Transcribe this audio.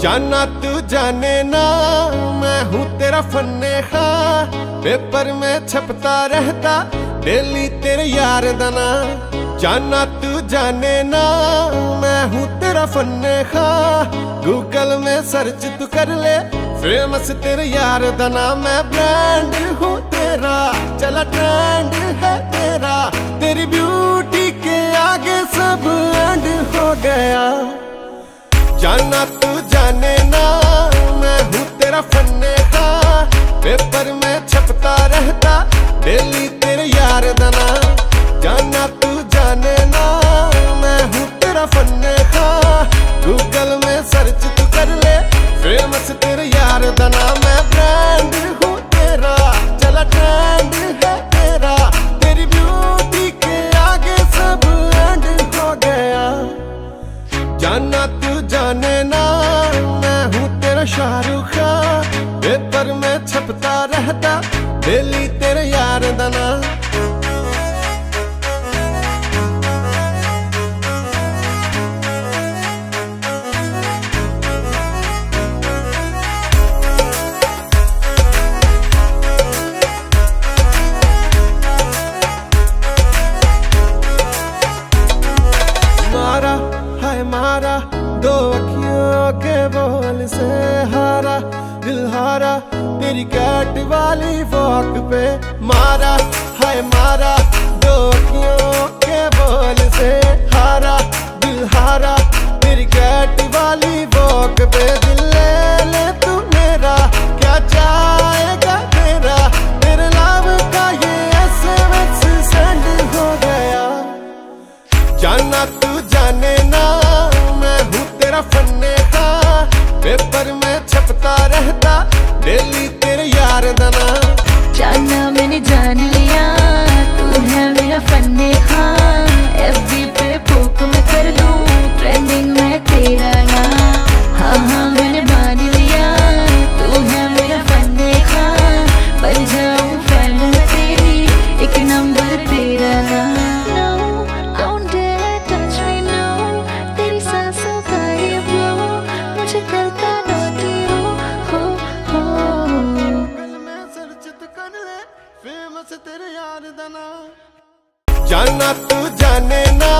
जाना तू जाने ना, मैं हूँ तेरा फन्ने खां। पेपर में छपता रहता डेली तेरे यार दना। जाना तू जाने ना, मैं हूँ तेरा फन्ने खां। गूगल में सर्च तू कर ले, फेमस तेरे यार दना। मैं ब्रांड हूँ तेरा, चला ट्रेंड है तेरा। तेरी ब्यूटी के आगे सब एंड हो गया। जाना तू जाने ना, मैं हूँ तेरा फन्ने खां। पेपर में छपता रहता डेली तेरे यार दना। जाना तू जाने ना, मैं हूँ तेरा फन्ने खां। गूगल में सर्च तू कर ले, फेमस तेरे यार दना। मैं ब्रांड हूँ तेरा, चला ट्रेंड है तेरा। तेरी ब्यूटी के आगे सब एंड हो गया। जाना तू जाने ना, मैं हूँ तेरा शाहरुख खां। पेपर में छपता रहता डेली तेरे यार दना। मारा हाय मारा, दो अखियों के बोल से हारा। दिल हारा तेरी कैट वाली वॉक पे। मारा हाय मारा, दो अखियों के बोल से हारा। दिल हारा तेरी कैट वाली वॉक पे। दिल ले ले तू मेरा, क्या चाहेगा तेरा। तेरे नाम का ये SMS सेंड हो गया। जाना तू जाने ना, मैं हूँ तेरा फन्ने खां। पेपर में छपता रहता डेली तेरे यार दना। जाना मैंने जान लिया, तू है मेरा फन्ने खां। FB पे पोक मैं कर दूं, ट्रेंडिंग में तेरा नाम। हाँ हाँ मैंने मान लिया, तू है मेरा फन्ने खां। बन जाऊं फैन मैं तेरी, एक नंबर तेरा नाम। जाना तू जाने ना,